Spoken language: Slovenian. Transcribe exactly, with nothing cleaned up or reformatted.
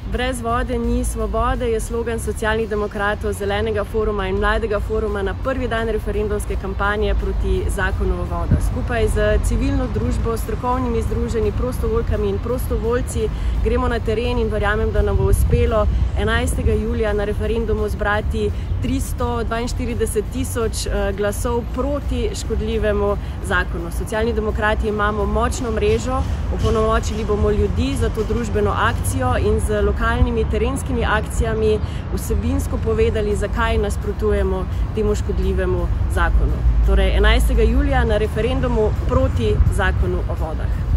Brez vode ni svobode je slogan Socialnih demokratov, Zelenega foruma in Mladega foruma na prvi dan referendumske kampanje proti zakonu o vodah. Skupaj z civilno družbo, strokovnimi združenji, prostovoljkami in prostovoljci gremo na teren in verjamem, da nam bo uspelo enajstega julija na referendumu zbrati tristo dvainštirideset tisoč glasov proti škodljivemu zakonu. Socialni demokrati imamo močno mrežo, opolnomočili bomo ljudi za to družbeno akcijo in z lokalnimi terenskimi akcijami vsebinsko povedali, zakaj nasprotujemo temu škodljivemu zakonu. Torej enajstega julija na referendumu proti zakonu o vodah.